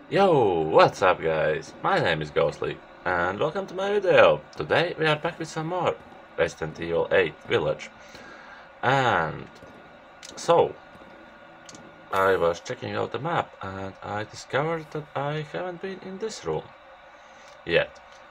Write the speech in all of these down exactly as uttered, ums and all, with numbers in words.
Yo, what's up guys? My name is Ghostly and welcome to my video. Today we are back with some more Resident Evil eight Village. And so, I was checking out the map and I discovered that I haven't been in this room yet.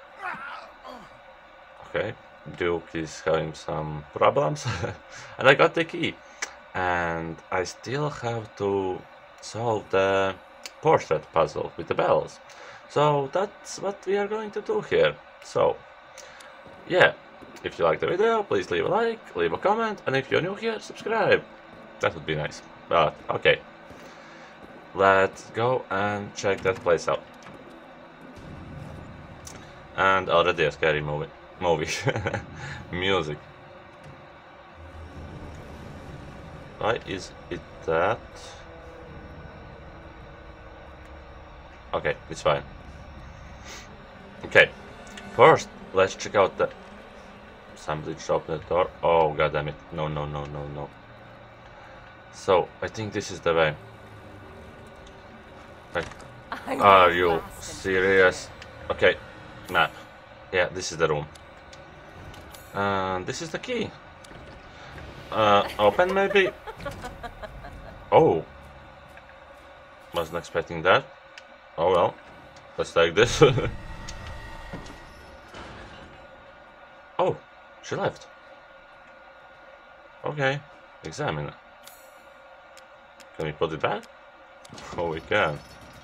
Okay, Duke is having some problems and I got the key. And I still have to solve the portrait puzzle with the bells. So that's what we are going to do here. So, yeah, if you like the video, please leave a like, leave a comment, and if you're new here, subscribe. That would be nice. But, okay. Let's go and check that place out. And already a scary movie. Movie. Music. Why is it that? Okay, it's fine. Okay, first let's check out the somebody open the door. Oh god damn it. No no no no no. So I think this is the way. Like, are you serious? Okay, map. Yeah, this is the room. And this is the key. Uh open maybe? Oh. Wasn't expecting that. Oh well, let's take this. Oh, she left. Okay, examine it. Can we put it back? Oh, we can.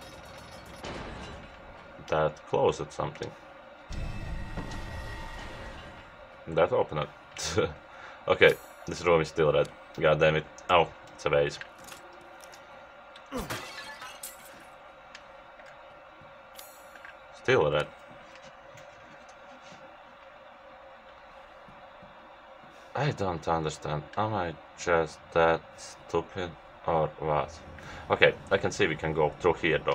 That closed something. That opened it. Okay, this room is still red. God damn it. Oh, it's a vase. Still red. I don't understand. Am I just that stupid or what? Okay, I can see we can go through here though.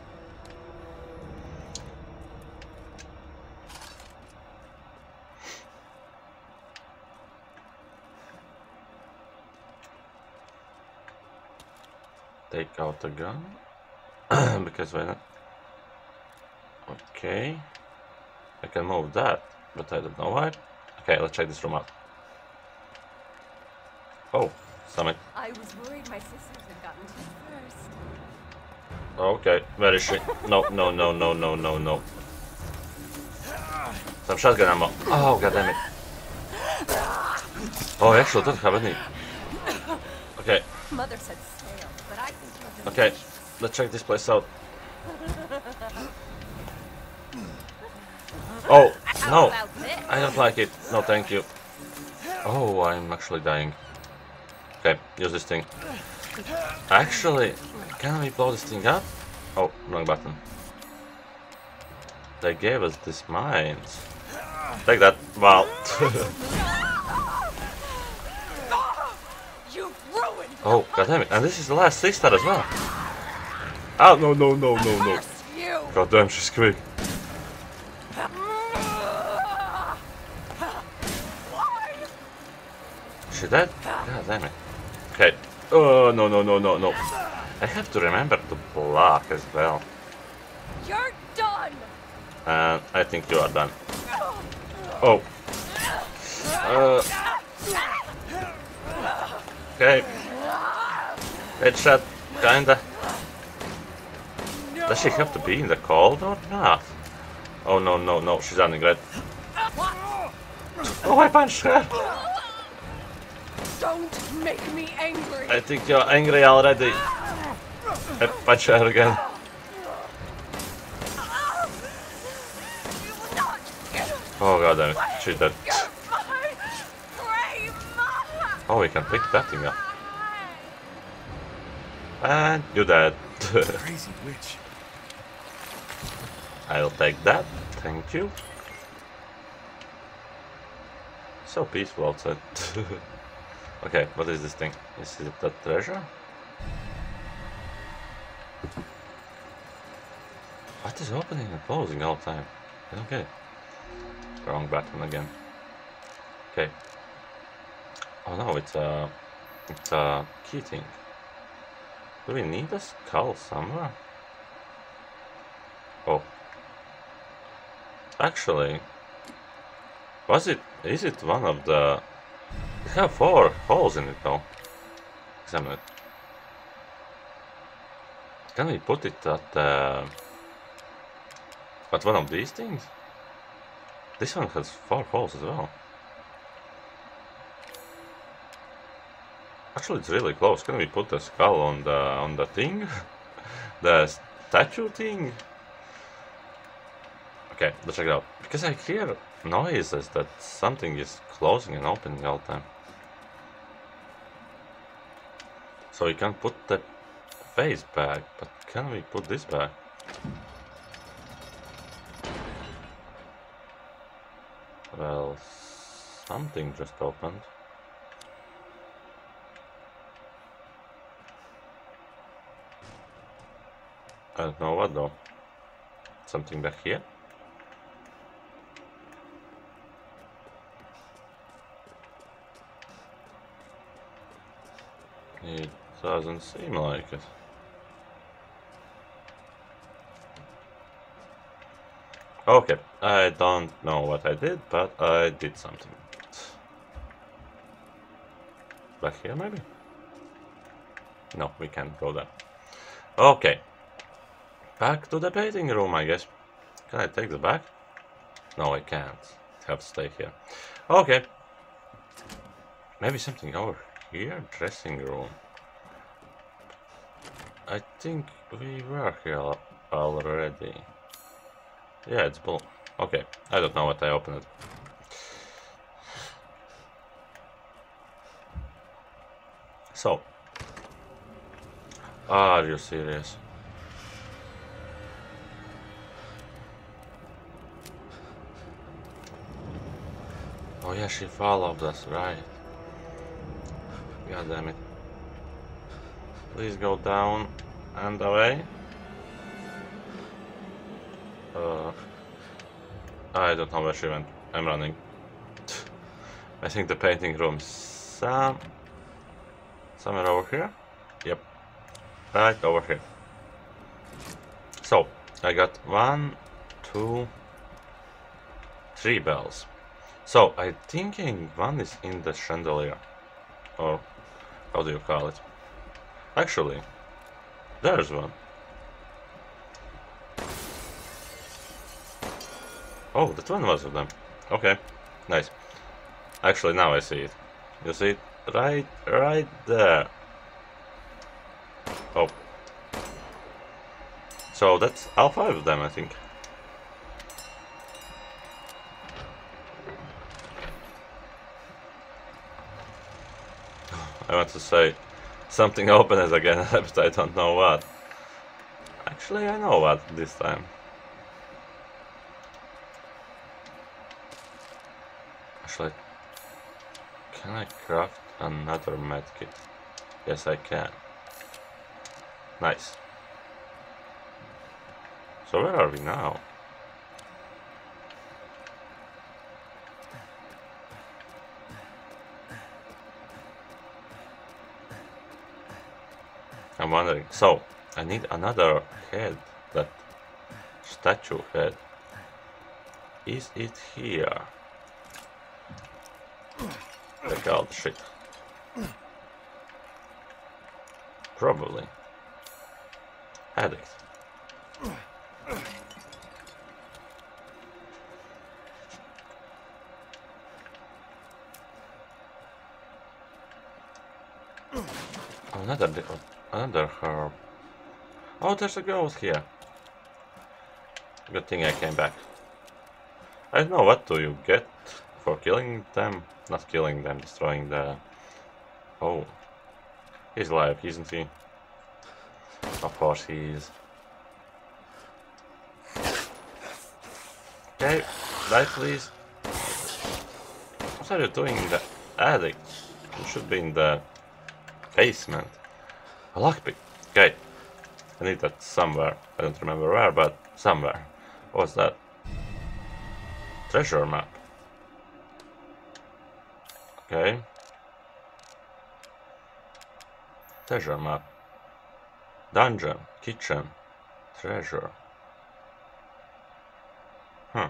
Take out the gun. Because why not? Okay. I can move that, but I don't know why. Okay, let's check this room out. Oh, stomach. I was worried my sisters had gotten to you first. Okay, where is she? No, no, no, no, no, no, no. Some shotgun ammo. Oh, god damn it. Oh, I actually don't have any. Okay. Mother said stale, but I think you're Okay, let's check this place out. Oh, no. I don't like it. No, thank you. Oh, I'm actually dying. Okay, use this thing. Actually, can we blow this thing up? Oh, wrong button. They gave us these mines. Take that. Wow. Oh, goddammit. And this is the last six-star as well. Oh, no, no, no, no, no. Goddamn, she's quick. She dead? God damn it. Okay. Oh, no, no, no, no, no. I have to remember to block as well. You're done. And I think you are done. Oh. Uh. Okay. Headshot, kinda. Does she have to be in the cold or not? Oh no, no, no, she's running red. Oh, I punched her! Don't make me angry. I think you're angry already. I punch her again. Oh god damn it, she's dead. Oh, we can pick that thing up. And you're dead. Crazy witch. I'll take that, thank you. So peaceful outside. Okay, what is this thing? Is it that treasure? What is opening and closing all the time? I don't get it. Wrong button again. Okay. Oh no, it's a... It's a key thing. Do we need a skull somewhere? Oh. Actually, was it, is it one of the, it have four holes in it though. Examine it. Can we put it at, uh, at one of these things? This one has four holes as well. Actually, it's really close. Can we put the skull on the on the thing? The statue thing? Okay, let's check it out. Because I hear noises that something is closing and opening all the time. So we can put the face back, but can we put this back? Well, something just opened. I don't know what though. Something back here? It doesn't seem like it. Okay, I don't know what I did, but I did something. Back here maybe? No, we can't go there. Okay. Back to the painting room, I guess. Can I take the back? No, I can't. I have to stay here. Okay. Maybe something over here? Dressing room. I think we were here already. Yeah, it's blue. Okay. I don't know what I opened. So. Are you serious? Oh yeah, she followed us, right? God damn it. Please go down and away. Uh, I don't know where she went. I'm running. I think the painting room is some, somewhere over here. Yep. Right over here. So, I got one, two, three bells. So, I'm thinking one is in the chandelier. Or, how do you call it? Actually, there's one. Oh, that one was of them. Okay, nice. Actually, now I see it. You see it? Right, right there. Oh. So that's all five of them, I think. I want to say something open it again, but I don't know what. Actually, I know what this time. Actually, can I craft another medkit? Yes, I can. Nice. So where are we now? I'm wondering. So, I need another head. That statue head. Is it here? Check out shit. Probably. Addict. Another different. Another herb. Oh, there's a ghost here. Good thing I came back. I don't know what do you get for killing them. Not killing them, destroying the... Oh. He's alive, isn't he? Of course he is. Okay, die please. What are you doing in the attic? You should be in the basement. A lockpick. Okay. I need that somewhere. I don't remember where, but somewhere. What's that? Treasure map. Okay. Treasure map. Dungeon. Kitchen. Treasure. Huh.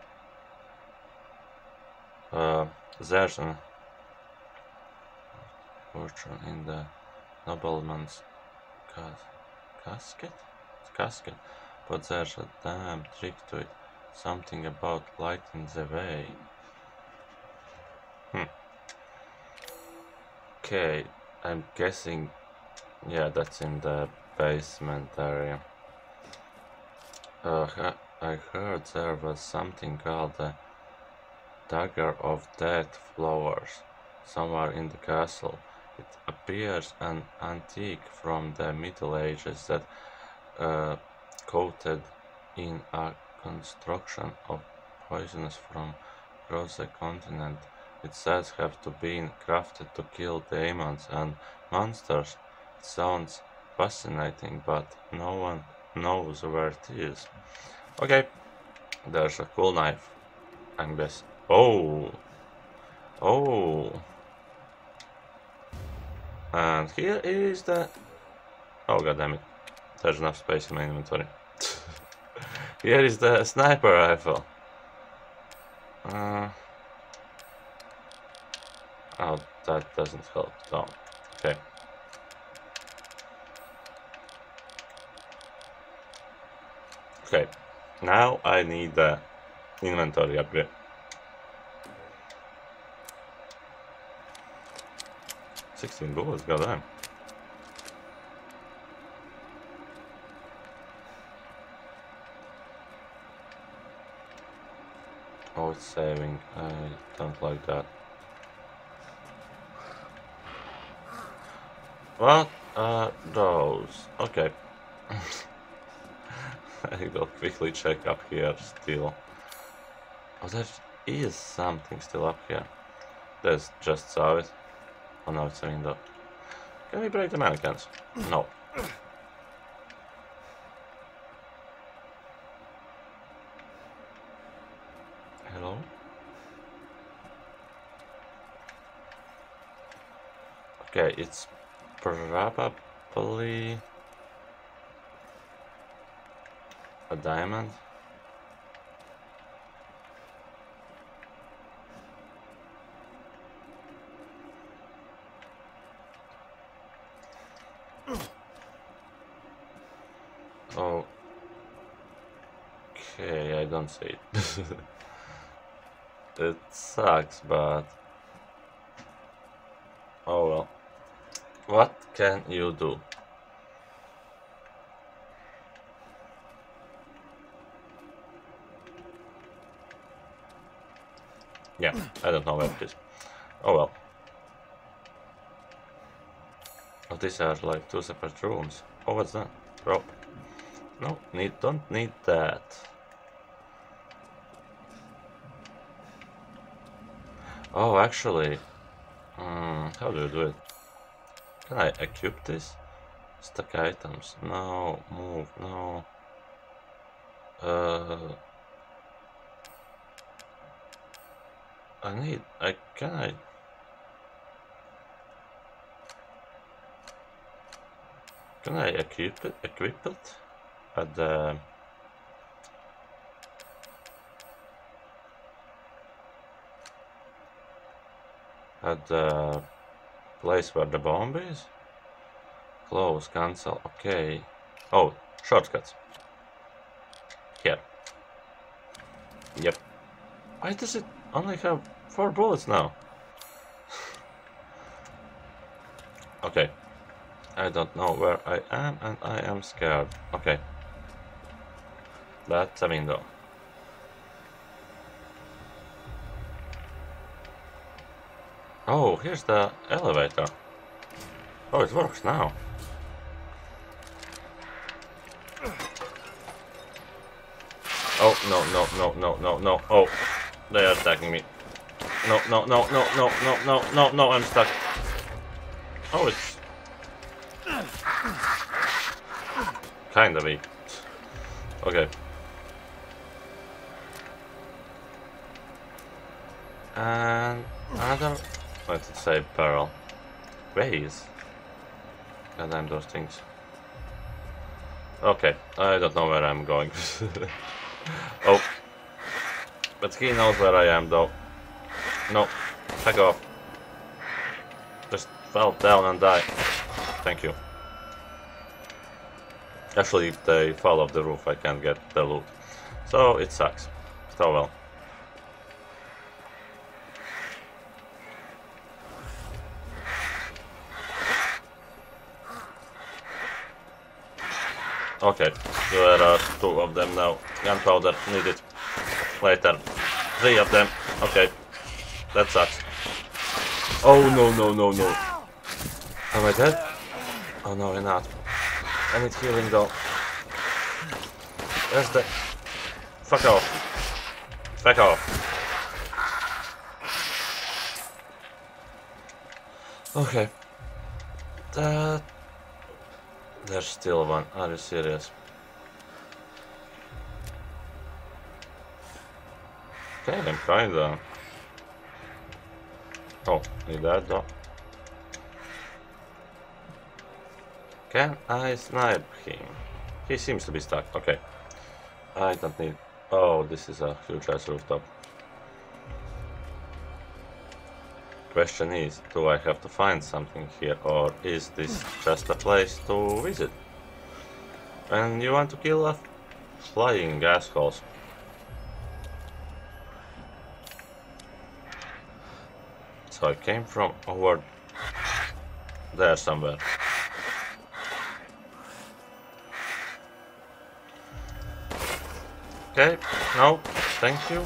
Uh, there's an fortune in the nobleman's cas casket? Casket? But there's a damn trick to it. Something about lighting the way. Hmm. Okay, I'm guessing, yeah, that's in the basement area. Uh, I heard there was something called the Dagger of Death Flowers somewhere in the castle. It appears an antique from the Middle Ages that uh, coated in a construction of poisons from across the continent. It says have to be crafted to kill demons and monsters. It sounds fascinating, but no one knows where it is. Okay, there's a cool knife. I'm guess. Oh, oh, and here is the. Oh god damn it! There's enough space in my inventory. Here is the sniper rifle. Uh, oh, that doesn't help. No. Okay. Okay. Now I need the inventory upgrade. Sixteen bullets. Goddamn. Oh, it's saving. I don't like that. What are those? Okay. I will quickly check up here still. Oh, there is something still up here. There's just saw it. Oh no, it's a window. Can we break the mannequins? No. Hello? Okay, it's probably a diamond. Oh. Okay, I don't see it. It sucks, but oh well. What can you do? Yeah, I don't know where it is. Oh well. Oh, these are like two separate rooms. Oh, what's that? Rope. No, need don't need that. Oh, actually, um, how do you do it? Can I equip this? Stack items. No, move. No. Uh, I need. I can I. Can I equip it? Equip it at the. At the place where the bomb is? Close, cancel, okay. Oh, shortcuts. Here. Yep. Why does it only have four bullets now? Okay. I don't know where I am and I am scared. Okay. That's a window. Oh, here's the elevator. Oh, it works now. Oh, no, no, no, no, no, no. Oh, they are attacking me. No, no, no, no, no, no, no, no, no, I'm stuck. Oh, it's kind of weak. Okay. And another, let's say, barrel. Ways. God damn those things. Okay, I don't know where I'm going. Oh, But he knows where I am, though. No, back off. Just fall down and die. Thank you. Actually, if they fall off the roof, I can't get the loot. So it sucks. So well. Okay, there are two of them now. Gunpowder needed. Later. Three of them. Okay. That sucks. Oh no no no no. Am I dead? Oh no, I'm not. I need healing though. Where's the... Fuck off. Fuck off. Okay. That... There's still one. Are you serious? Okay, I'm kinda... Oh, need that though. Can I snipe him? He seems to be stuck. Okay. I don't need... Oh, this is a huge ass rooftop. Question is, do I have to find something here, or is this just a place to visit? And you want to kill a flying assholes. So I came from over there somewhere. Okay, no, thank you.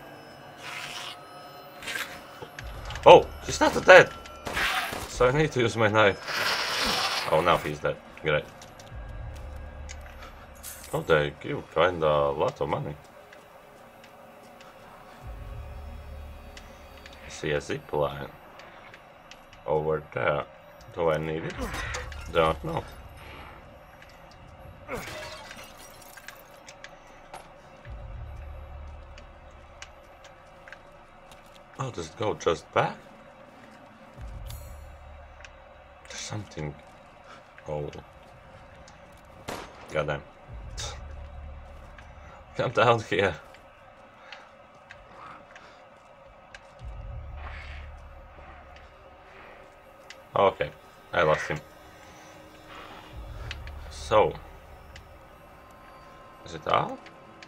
Oh, he's not dead! So I need to use my knife. Oh, now he's dead. Great. Oh, they give kinda a lot of money. I see a zip line over there. Do I need it? Don't know. Oh, does it go just back? There's something. Oh. Goddamn. Come down here. Okay, I lost him. So. Is it out?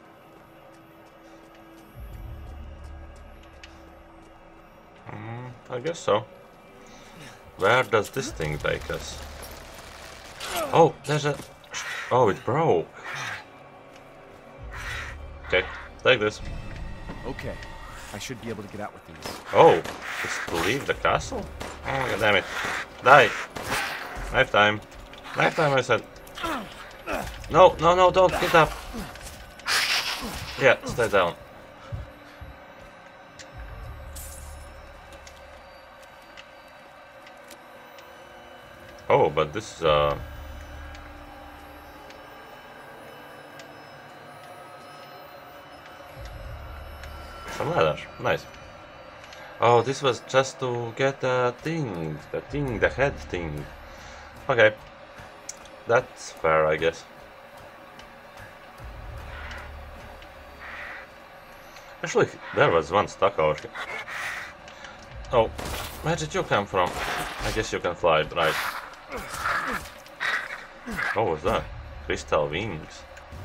I guess so. Where does this thing take us? Oh, there's a... Oh, it broke. Okay, take this. Okay, I should be able to get out with these. Oh, it's to leave the castle? Oh, god damn it. Die! Knife time. Knife time, I said. No, no, no, don't get up. Yeah, stay down. Oh, but this is uh some leather. Nice. Oh, this was just to get the thing, the thing, the head thing. Okay, that's fair, I guess. Actually, there was one stuck over here. Oh, where did you come from? I guess you can fly, right? What was that? Crystal wings.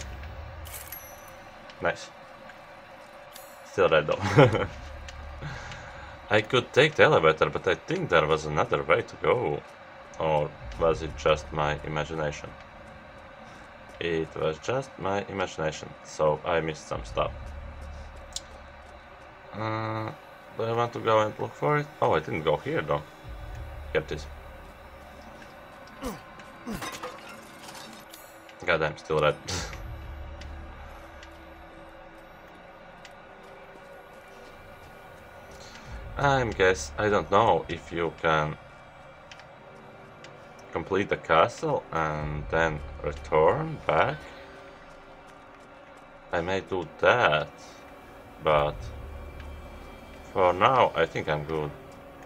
Nice. Still red though. I could take the elevator, but I think there was another way to go. Or was it just my imagination? It was just my imagination, so I missed some stuff. Uh, do I want to go and look for it? Oh, I didn't go here though. Get this. God, I'm still red. I guess, I don't know if you can complete the castle and then return back. I may do that, but for now I think I'm good.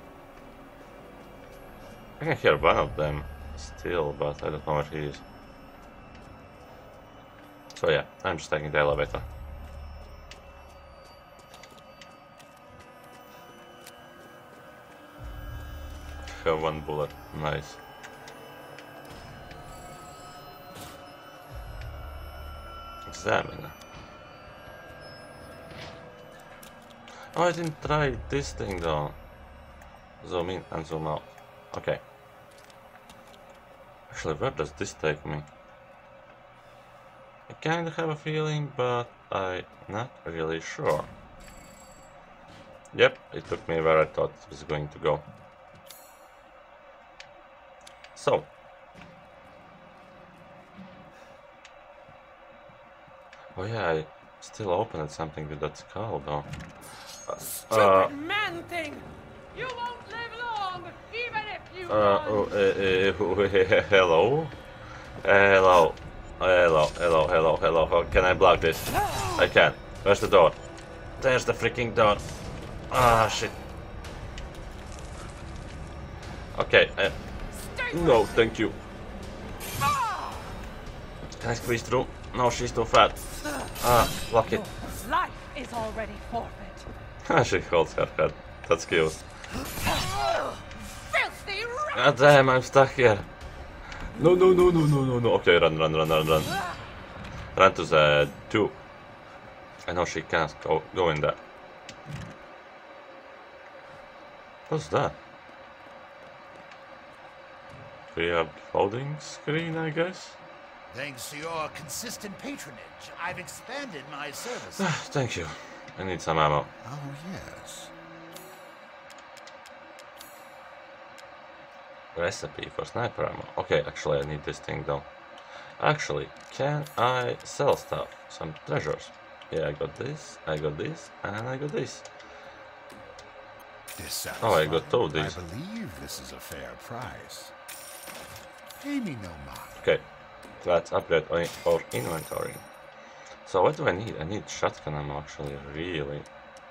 I can hear one of them still, but I don't know where he is. So yeah, I'm just taking the elevator. have one bullet. Nice. Examine. Oh, I didn't try this thing though. Zoom in and zoom out. Okay. Actually, where does this take me? I kinda have a feeling, but I'm not really sure. Yep, it took me where I thought it was going to go. So. Oh yeah, I still opened something with that skull though. Uh, Stupid uh, man thing! You won't live long, even if you uh, run! oh, uh, uh, hello? Hello. Hello, hello, hello, hello. How can I block this? I can. Where's the door? There's the freaking door. Ah, shit. Okay. Uh, no, thank you. Can I squeeze through? No, she's too fat. Ah, block it. Life is already forfeit. She holds her head. That's cute. Filthy rat! God damn, I'm stuck here. No, no, no, no, no, no, no. Okay, run, run, run, run, run. Run to the two. I know she can't go, go in there. What's that? We have loading screen, I guess? Thanks to your consistent patronage, I've expanded my services. Thank you. I need some ammo. Oh, yes. Recipe for sniper ammo. Okay, actually I need this thing though. Actually, can I sell stuff? Some treasures. Yeah, I got this, I got this, and I got this. Oh, I got two of these. I believe this is a fair price. Pay me no mind. Okay, let's upgrade our inventory. So what do I need? I need shotgun ammo actually, really.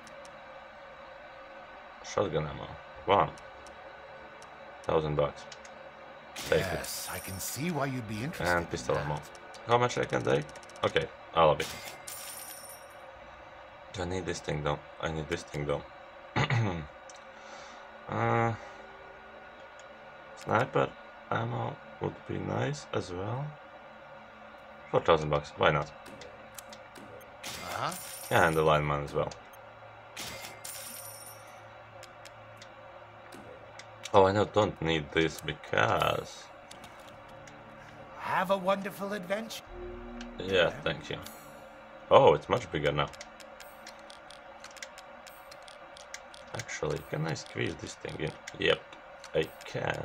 Shotgun ammo. One. Thousand bucks. Take yes, I can see why you'd be it. interested. And pistol in ammo. How much I can take? Okay, all of it. Do I need this thing though? I need this thing though. uh, sniper ammo would be nice as well. Four thousand bucks. Why not? Uh-huh. Yeah, and the lineman as well. Oh, I know, don't need this because... Have a wonderful adventure. Yeah, thank you. Oh, it's much bigger now. Actually, can I squeeze this thing in? Yep, I can.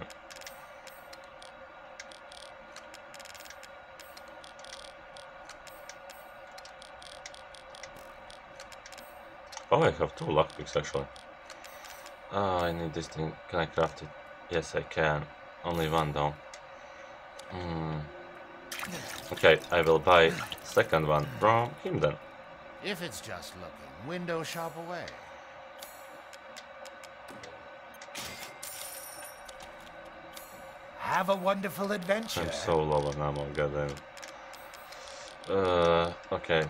Oh, I have two lockpicks actually. Oh, I need this thing. Can I craft it? Yes, I can. Only one though. Mm. Okay, I will buy second one from him then. If it's just looking, window shop away. Have a wonderful adventure. I'm so low on ammo, goddamn. Uh, okay.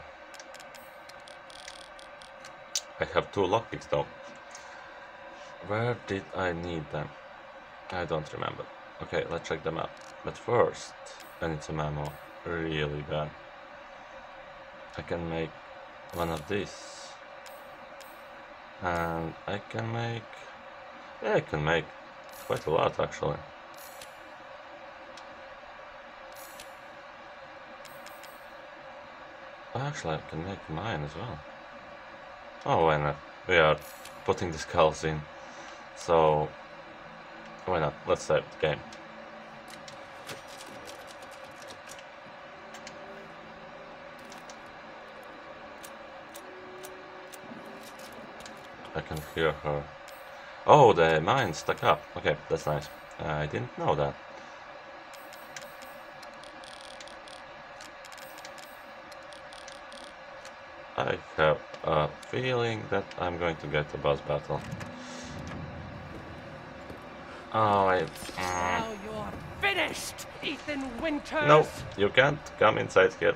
I have two lockpicks though. Where did I need them? I don't remember. Okay, let's check them out. But first, I need some ammo really bad. I can make one of these. And I can make... Yeah, I can make quite a lot actually. Actually, I can make mine as well. Oh, why not? We are putting the skulls in. So, why not? Let's save the game. I can hear her. Oh, the mine stuck up. Okay, that's nice. Uh, I didn't know that. I have a feeling that I'm going to get a boss battle. Oh, I... Now you're finished, Ethan Winters! No, you can't come inside here.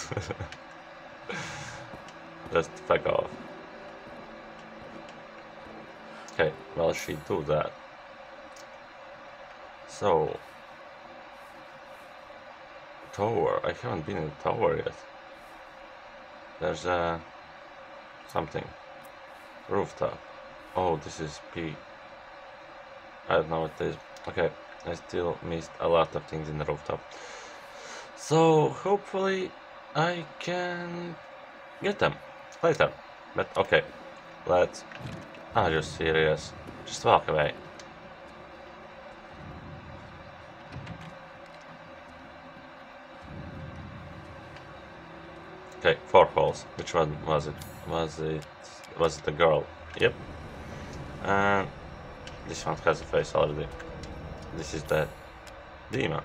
Just fuck off. Okay, well, she do that. So, tower. I haven't been in the tower yet. There's uh, something. Rooftop. Oh, this is P. I don't know what it is. Okay, I still missed a lot of things in the rooftop. So, hopefully, I can get them later. But okay, let's. I'm just serious. Just walk away. Okay, four holes. Which one was it? Was it was it a girl? Yep. And this one has a face already. This is the demon.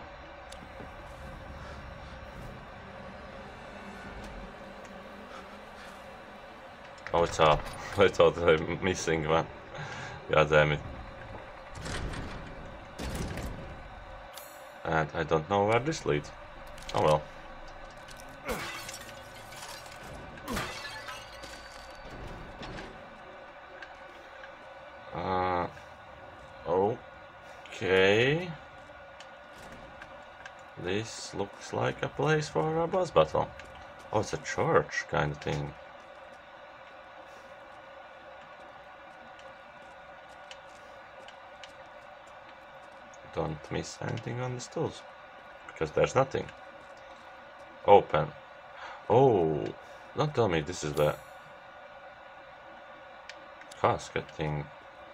Oh, it's up. I thought I'm missing one. God damn it. And I don't know where this leads. Oh well. Uh, okay. This looks like a place for a boss battle. Oh, it's a church kind of thing. Don't miss anything on the stools, because there's nothing. Open. Oh, don't tell me this is the casket thing.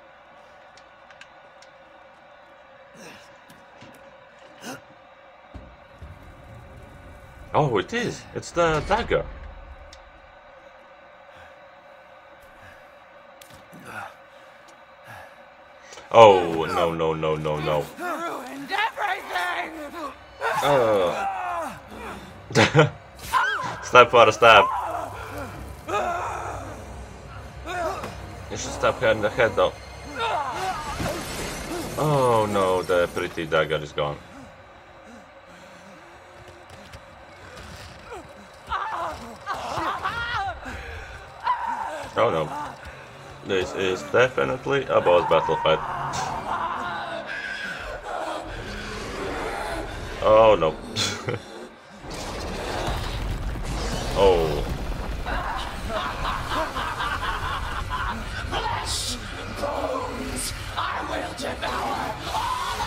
Oh, it is. It's the dagger. Oh, no, no, no, no, no. Ruined everything! Uh. Stab for a stab. You should stab her in the head though. Oh no, the pretty dagger is gone. Oh no. This is definitely a boss battle fight. Oh no. Oh. Flesh, bones, I will devour all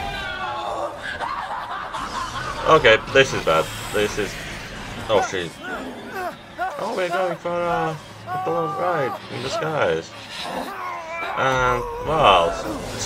of you! Okay, this is bad. This is. Oh shit. Oh, we're going for a little ride in the skies. And walls.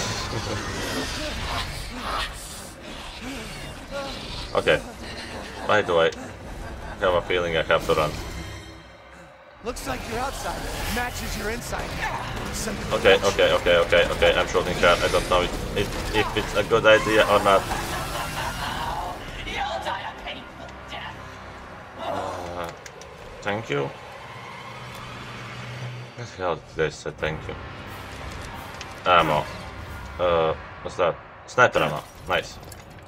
Okay. Why do I have a feeling I have to run? Looks like your outside matches your inside. Okay, okay, okay, okay, okay. I'm shooting that. I don't know if, if, if it's a good idea or not. You'll die a painful death. Uh, thank you. What the hell did they say thank you? Ammo. Uh, what's that? Sniper ammo. Nice.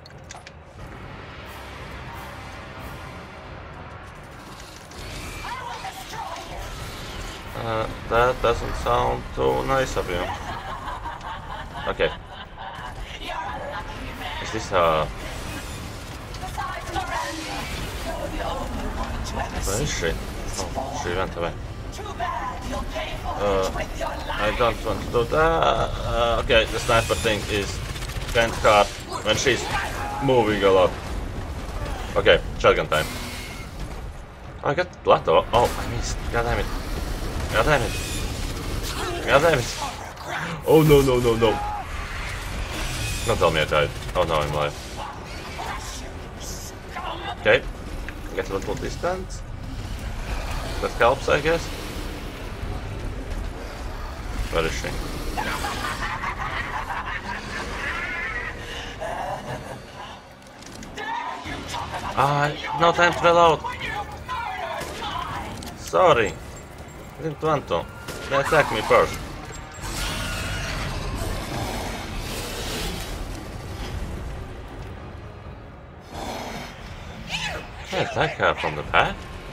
Uh, that doesn't sound too nice of you. Okay. Is this a... Where is she? Oh, she went away. Uh, I don't want to do that. Uh, okay, the sniper thing is kind of hard when she's moving a lot. Okay, shotgun time. Oh, I got blood though. Oh, I missed. God damn it. God damn it. God damn it. Oh no, no, no, no. Don't tell me I died. Oh no, I'm alive. Okay. Get a little distance. That helps, I guess. Where is she? Ah, no time to reload. Sorry. I didn't want to. They attacked me first. Can I attack her from the back?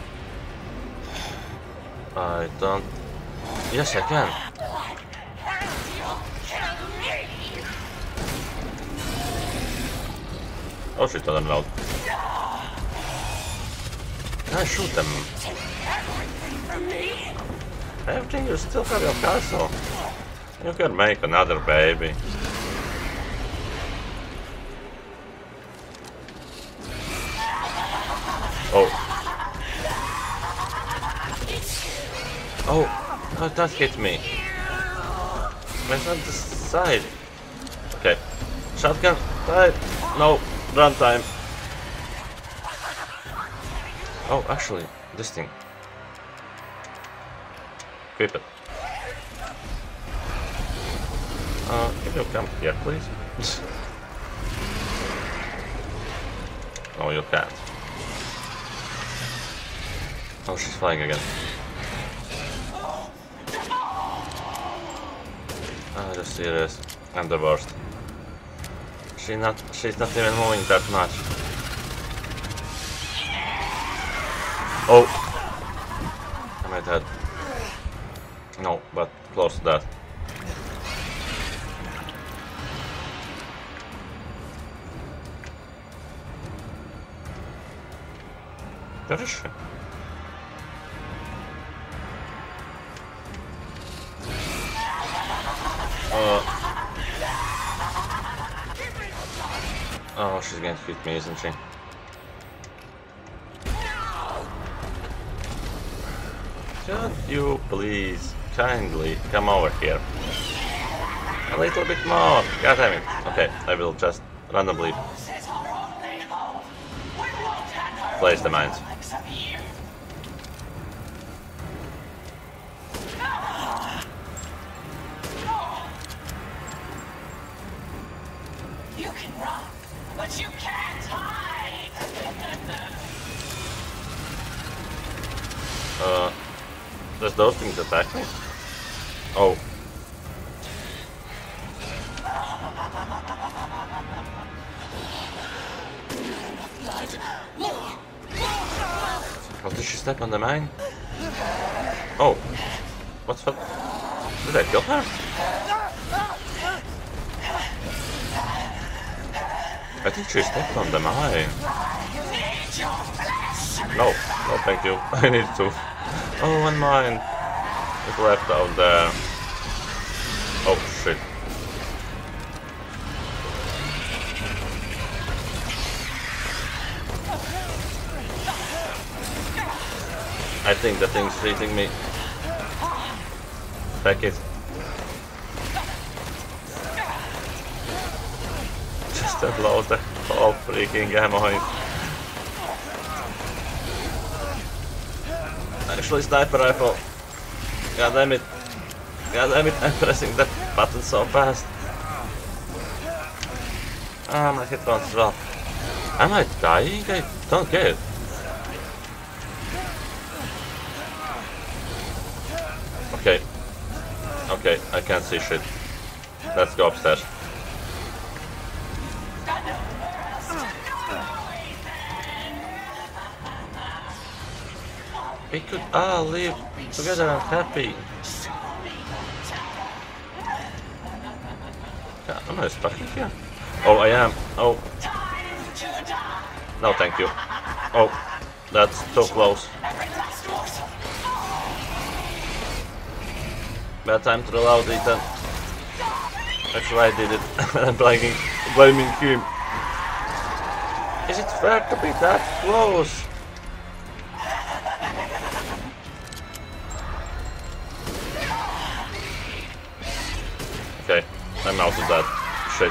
I don't... Yes, I can. Oh shit, I don't know. Can I shoot them? Everything, you still have your castle. You can make another baby. Oh. Oh, oh, that hit me. Where's on the side? Okay. Shotgun, die. No, run time. Oh, actually, this thing. Equip it. Uh, can you come here, please? Oh, you can't. Oh, she's flying again. Ah, just serious. I'm the worst. She not. She's not even moving that much. Oh, am I dead? No, but close to that. Where is she? Uh, oh, she's going to hit me, isn't she? Could you please kindly come over here? A little bit more. God damn it. Okay, I will just randomly place the mines. You can run, but you can't hide. Uh, does those things attack me? Oh. Oh, did she step on the mine? Oh. What's that? Did I kill her? I think she stepped on the mine. No, no thank you. I need to. Oh, one mine is left out there. Oh shit. I think the thing's hitting me. Back it. Just to blow the whole freaking ammo in. Actually, sniper rifle. God damn it. God damn it, I'm pressing the button so fast. Ah, my hit points as well. Am I dying? I don't get it. Okay. Okay, I can't see shit. Let's go upstairs. We could all live together and happy. Yeah, am I stuck in here? Oh, I am. Oh. No, thank you. Oh, that's too close. Bad time to reload, Ethan. Actually, I did it. I'm blaming, blaming him. Is it fair to be that close? Okay, I'm out of that shit.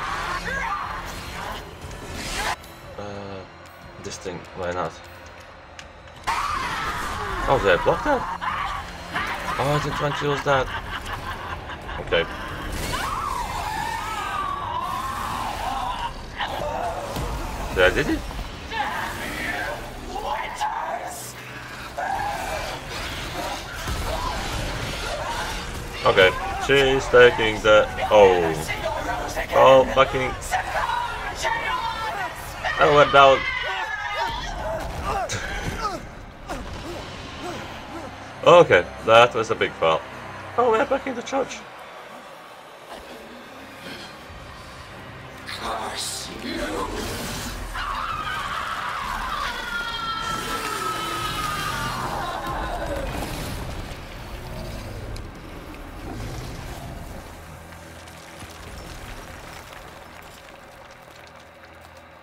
Uh, this thing, why not? Oh, did I block that? Oh, I didn't want to use that. Okay. Did I did it? Okay, she's taking the... Oh. Oh, fucking... I went down. Okay, that was a big fall. Oh, we're back in the church. Curse you.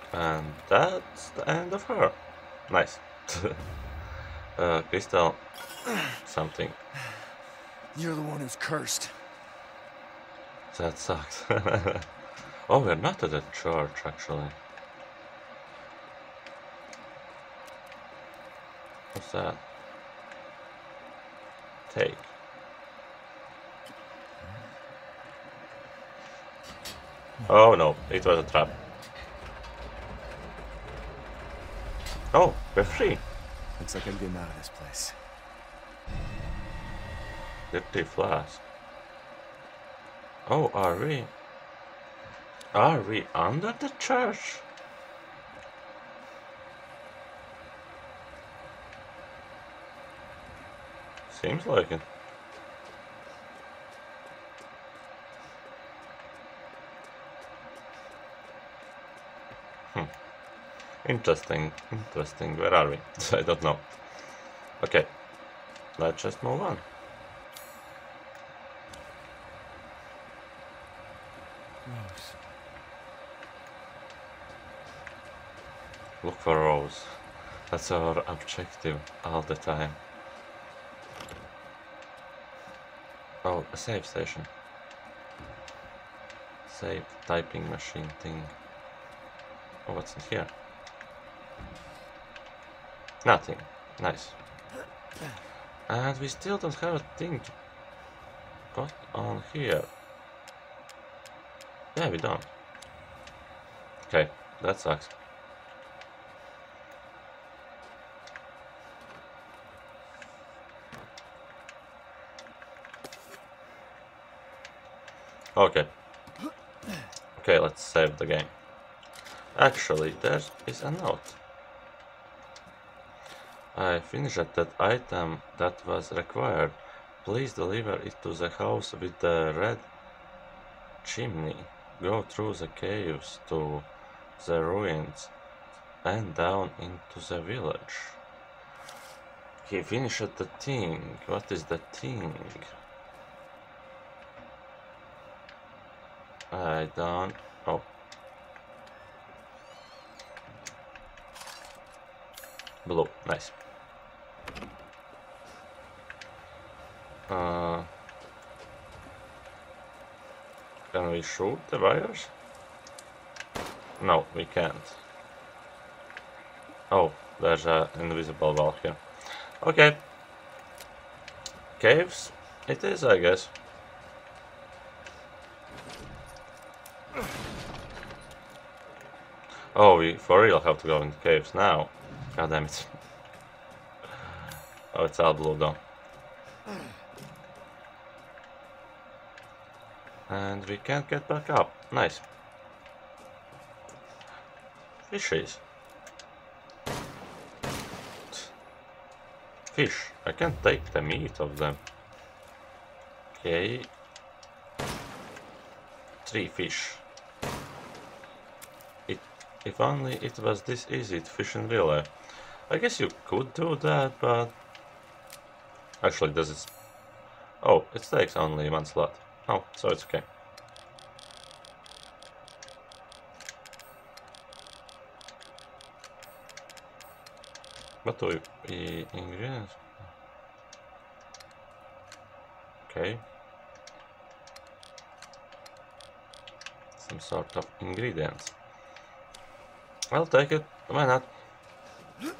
And that's the end of her. Nice. uh, Crystal... something. You're the one who's cursed. That sucks. Oh, we're not at a church, actually. What's that? Take. Oh no, it was a trap. Oh, we're free. Looks like I'm getting out of this place. Dirty flask. Oh, are we? Are we under the church? Seems like it. Hmm. Interesting, interesting. Where are we? I don't know. Okay, let's just move on. Rose. Look for Rose. That's our objective all the time. Oh, a save station. Save typing machine thing. Oh, what's in here? Nothing. Nice. And we still don't have a thing to put on here. Yeah, we don't. Okay, that sucks. Okay. Okay, let's save the game. Actually, there is a note. I finished that item that was required. Please deliver it to the house with the red chimney. Go through the caves to the ruins and down into the village. He finished the thing. What is the thing? I don't... Oh. Blue. Nice. Uh, can we shoot the wires? No, we can't. Oh, there's an invisible wall here. Okay. Caves? It is, I guess. Oh, we for real have to go in the caves now. God damn it. Oh, it's all blue though. And we can't get back up. Nice. Fishes. Fish. I can't take the meat of them. Okay. Three fish. It, if only it was this easy to fish in real life. I guess you could do that, but... Actually, does it... Oh, it takes only one slot. Oh, so it's okay. What do we... The ingredients? Okay. Some sort of ingredients. I'll take it. Why not? Hear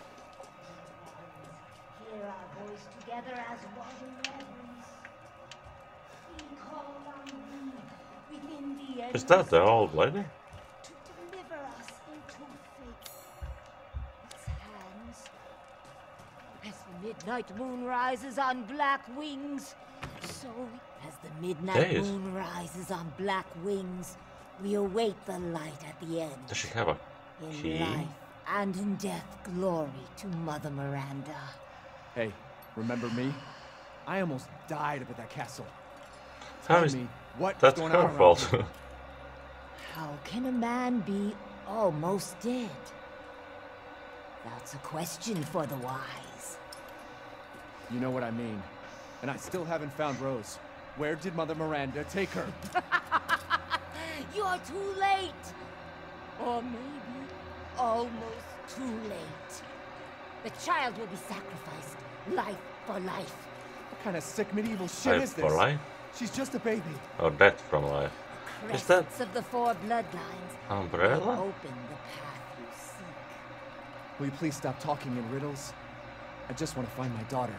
our voice together as one reverence. We call on thee within the end. Is that the old lady? To deliver us into fate. Its hands. As the midnight moon rises on black wings, so as the midnight Days. moon rises on black wings, we await the light at the end. Does she have a In key? life and in death, glory to Mother Miranda. Hey, remember me? I almost died up at that castle. How Tell is me what's That's going her on around fault. here? How can a man be almost dead? That's a question for the wise. You know what I mean. And I still haven't found Rose. Where did Mother Miranda take her? You're too late! Or maybe almost too late. The child will be sacrificed, life for life. What kind of sick medieval shit Life is this? for life? She's just a baby. Or death from life? Is that Crests of the four bloodlines Umbrella? open the path you seek. Will you please stop talking in riddles? I just want to find my daughter.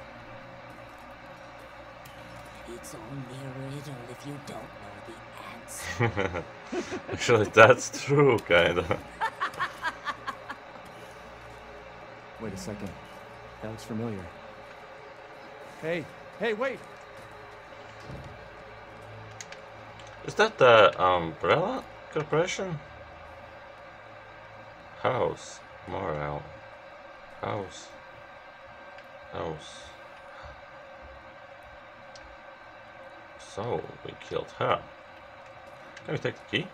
It's only a riddle if you don't know the answer. Actually, that's true, kinda. Wait a second. That looks familiar. Hey, hey, wait! Is that the Umbrella Corporation? House. Morale. House. House. So, we killed her. Can we take the key?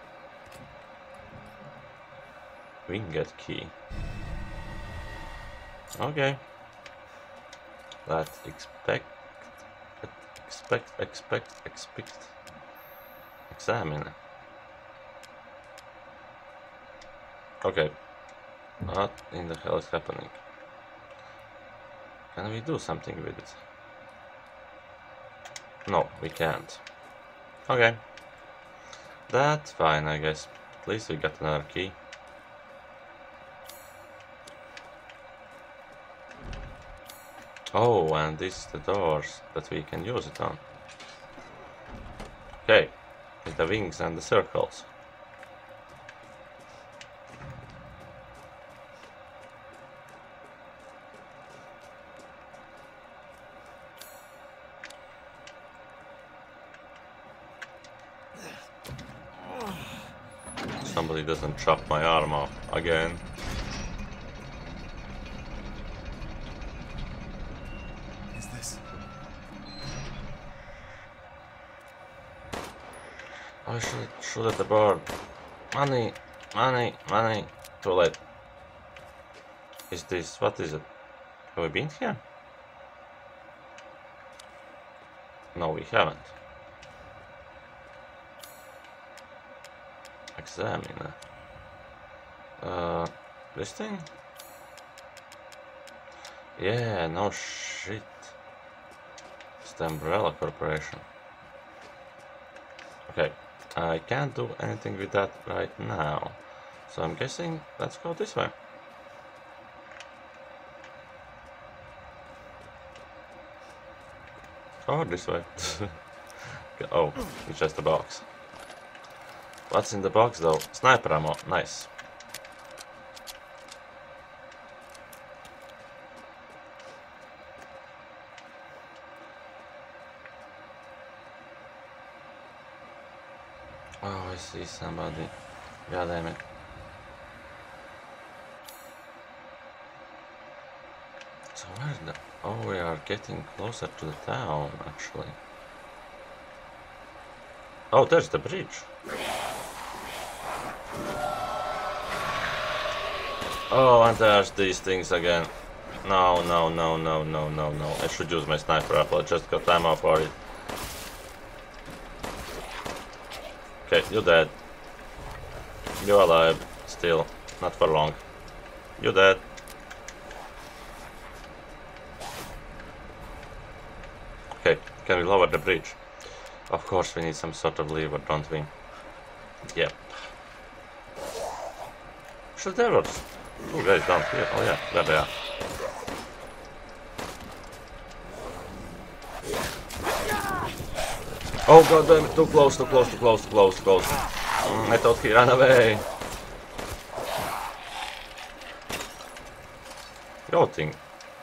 We can get key. Okay. Let's expect, expect, expect, expect, examine. Okay. What in the hell is happening? Can we do something with it? No, we can't. Okay. That's fine, I guess. At least we got another key. Oh, and this is the doors that we can use it on. Okay, with the wings and the circles. Somebody doesn't chop my arm off again. Is this? I should shoot at the bird. Money, money, money. Too late. Is this, what is it? Have we been here? No, we haven't. Examine. Uh, this thing? Yeah, no shit. It's the Umbrella Corporation. Okay, I can't do anything with that right now. So I'm guessing let's go this way. Or this way. Oh, it's just a box. What's in the box though? Sniper ammo, nice. Oh, I see somebody. God damn it. So where's the... Oh, we are getting closer to the town, actually. Oh, there's the bridge. Oh, and there's these things again. No, no, no, no, no, no, no. I should use my sniper rifle. I just got ammo for it. Okay, you're dead. You're alive. Still. Not for long. You're dead. Okay, can we lower the bridge? Of course we need some sort of lever, don't we? Yep. So there are two guys down here. Oh yeah, there they are. Oh god damn it, too close, too close, too close, too close, too close. Mm, I thought he ran away. Yachting.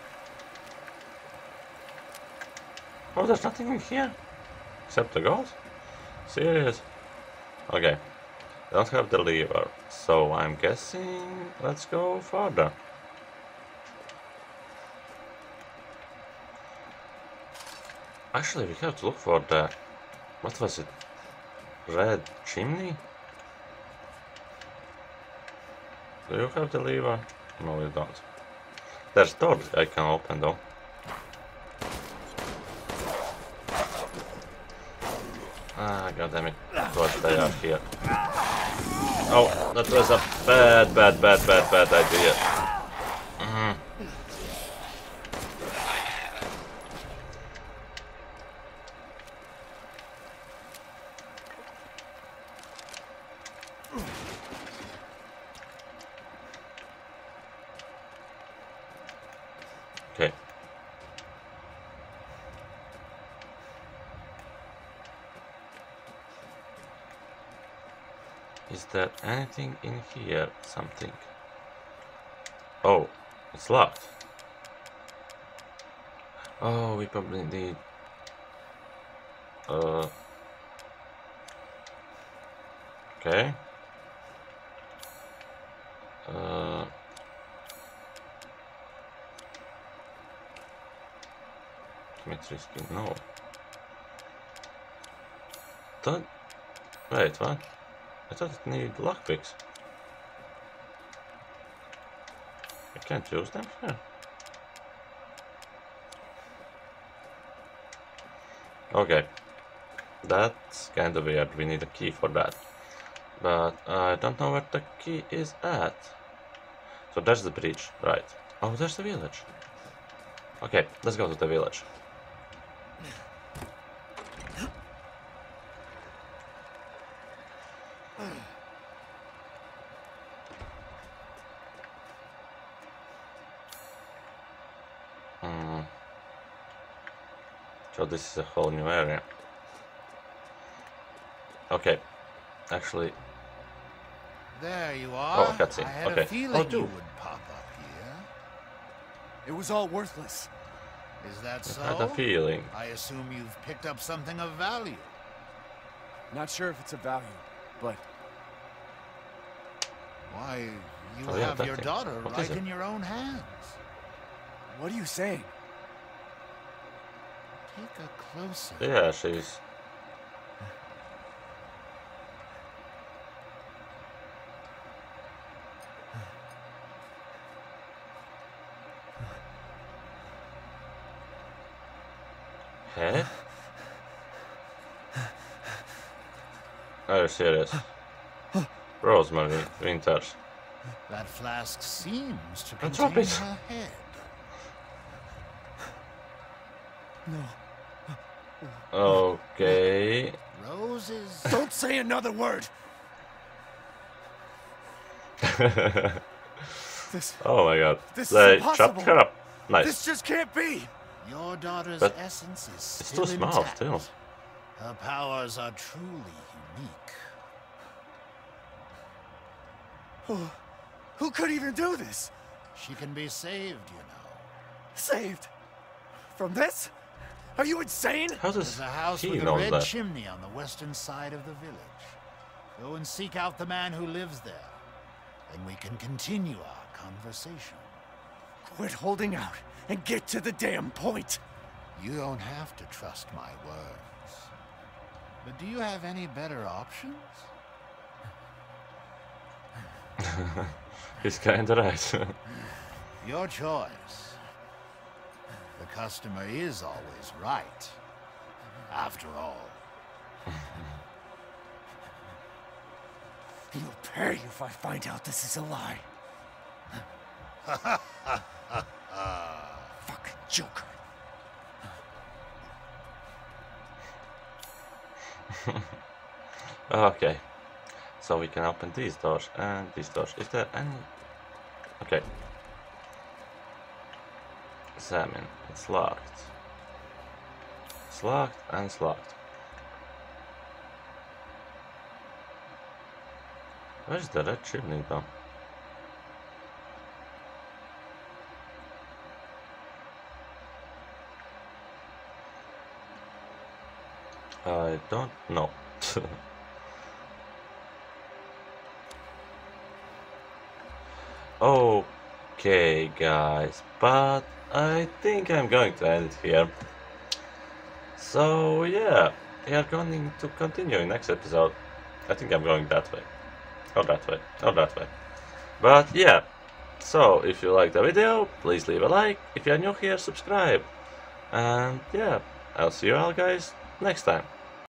Oh, there's nothing in here. Except the ghost? Serious? Okay. Don't have the lever, so I'm guessing let's go further. Actually, we have to look for the... What was it? Red chimney? Do you have the lever? No, you don't. There's doors I can open though. Ah, goddammit. Of course they are here. Oh, that was a bad, bad, bad, bad, bad idea. Mm. Okay. Is there anything in here? Something. Oh, it's locked. Oh, we probably need. Uh. Okay. Uh. Chemistry skin. No. Don't. Wait, what? I thought it needed lockpicks. I can't use them here. Okay. That's kind of weird. We need a key for that. But I don't know where the key is at. So there's the bridge, right. Oh, there's the village. Okay, let's go to the village. Hmm. So this is a whole new area. Okay, actually. There you are. Oh, cutscene. I had Okay. a feeling Oh, you do. would pop up here. It was all worthless. Is that so? I had a feeling. I assume you've picked up something of value. Not sure if it's a value, but Why, you Oh, yeah, have that your thing. daughter What right is it? in your own hands. what are you saying? Take a closer. Yeah, she's. Head? Are you serious? Rosemary Winters. That flask seems to I'll drop contain it. her head. No. Okay. Roses. Don't say another word. This Oh my god. This is They impossible. chopped her up. Nice. this just can't be. Your daughter's But essence is It's still too small intact. still. Her powers are truly unique. Who, who could even do this? She can be saved, you know. Saved from this? Are you insane? How There's does a house he with a know red that? chimney on the western side of the village. Go and seek out the man who lives there. Then we can continue our conversation. Quit holding out and get to the damn point. You don't have to trust my words. But do you have any better options? He's kinda right. Your choice. The customer is always right. After all. You'll pay if I find out this is a lie. Fucking joker. Okay. So we can open these doors and these doors. Is there any... Okay. Examine. It's locked. It's locked and it's locked. Where's the red chimney though? I don't know. Okay, guys, but I think I'm going to end it here. So yeah, we are going to continue in next episode. I think I'm going that way, or that way, or that way. But yeah, so if you like the video, please leave a like. If you are new here, subscribe. And yeah, I'll see you all guys next time.